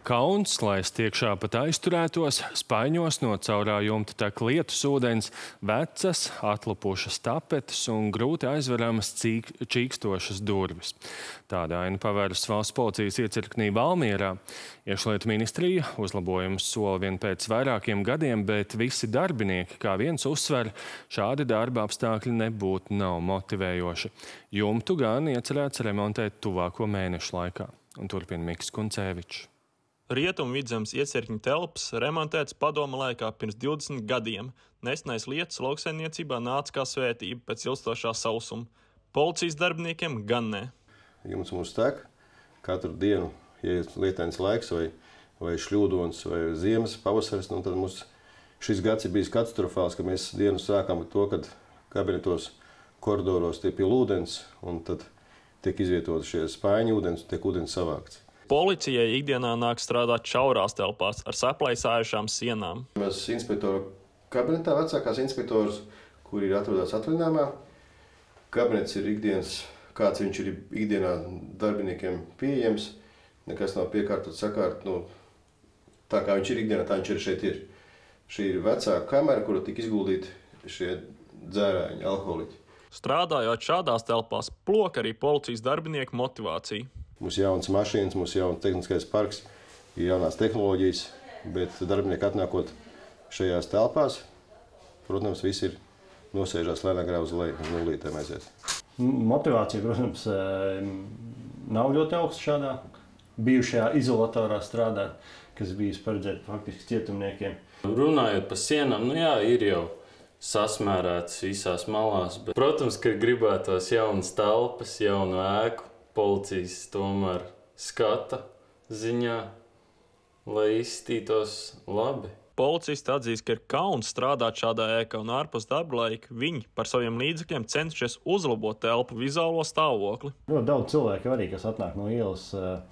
Kauns, lai stiekšā pat aizturētos, spaiņos no caurā jumta tek lietus ūdens, vecas, atlupušas tapetes un grūti aizveramas čīkstošas durvis. Tāda aina pavēras valsts policijas iecirknī Valmierā. Iekšlietu ministrija uzlabojumus sola vien pēc vairākiem gadiem, bet visi darbinieki, kā viens uzsver, šādi darba apstākļi nebūtu nav motivējoši. Jumtu gan iecerēts remontēt tuvāko mēnešu laikā. Un turpina Mikls Kuncēvičs. Rietumvidzemes iecirkņa telpas remontēts padoma laikā pirms 20 gadiem. Nesenais lietus lauksaimniecībā nāca kā svētība pēc ilgstošā sausuma. Policijas darbiniekiem gan ne. Jumts mums tek katru dienu, ja ir lietains laiks vai šļūdons vai ziemas pavasaris, tad mums šis gads ir bijis katastrofāls, ka mēs dienu sākām ar to, kad kabinetos koridoros tiek pie ūdens un tad tiek izvietoti šie spaiņu ūdens un tiek ūdens savākts. Policijai ikdienā nāk strādāt šaurās telpās ar saplaisājušām sienām. Mēs inspektoru kabinetā, vecākās inspektors, kur ir atrodas atvaļinājumā. Kabinets ir ikdienas, kāds viņš ir ikdienā darbiniekiem pieejams. Nekas nav piekārtots, sakārt. Tā kā viņš ir ikdienā, tā viņš ir šeit ir. Šī ir vecāka kamera, kura tika izguldīti šie dzērāņi, alkoholiķi. Strādājot šādās telpās, plok arī policijas darbinieku motivāciju. Mums ir jaunas mašīnas, mums ir jauns tehniskais parks, ir jaunās tehnoloģijas, bet darbinieki atnākot šajās telpās, protams, visi ir nosēžās lēnā grā uz leju, uz nulītēm aiziet. Motivācija, protams, nav ļoti augsta šādā bijušajā izolatorā strādāt, kas bijis paredzēta faktiski cietumniekiem. Runājot par sienām, ir jau sasmērēts visās malās, bet, protams, ka gribētos jaunas telpas, jaunu ēku. Policijas tomēr skata ziņā, lai izskatītos labi. Policisti atzīst, ka ir kauns strādāt šādā ēkā un ārpus darba laika viņi par saviem līdzekļiem cenšas uzlabot telpu vizuālo stāvokli. Ļoti daudz cilvēku arī, kas atnāk no ielas,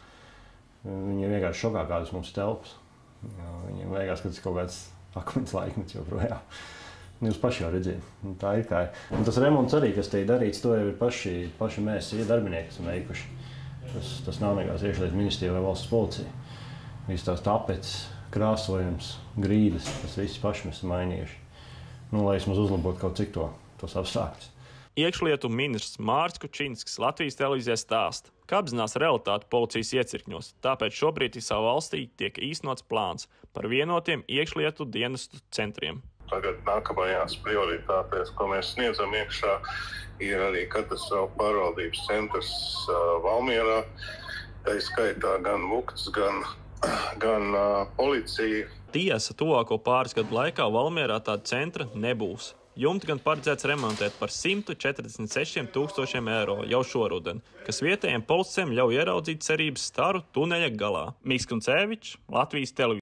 viņi ir vienkārši šokā, kādas mums telpas. Viņiem liekas, ka tas ir kaut kāds akmens laikmets joprojām. Jūs paši jau redzējāt, tā ir kā ir. Un tas remonts arī, kas te ir darīts, to jau ir paši mēs, darbinieki, esam veikuši. Tas nav nekāds iekšlietu ministrija vai valsts policija. Viss tās tapetes, krāsojums, grīdas, tas viss paši mēs esam mainījuši. Lai vismaz uzlabotu kaut cik tos apstākļus. Iekšlietu ministrs Mārcis Kučinskis Latvijas televīzijai stāsta, ka apzinās realitāti policijas iecirkņos, tāpēc šobrīd visā valstī tiek īstenots plāns par vienotiem iekšlietu dienestu centriem. Tagad nākamajās prioritātēs, ko mēs sniedzam iekšā, ir arī katastrofu pārvaldības centrs Valmierā. Tā skaitā gan VUKTS, gan policija. Tiesa, tuvāko pāris gadu laikā Valmierā tāda centra nebūs. Jumti gan paredzēts remontēt par 146 000 eiro jau šoruden, kas vietējiem policistiem ļauj ieraudzīt cerības staru tuneļa galā. Mikls Kuncēvičs, Latvijas televīzija.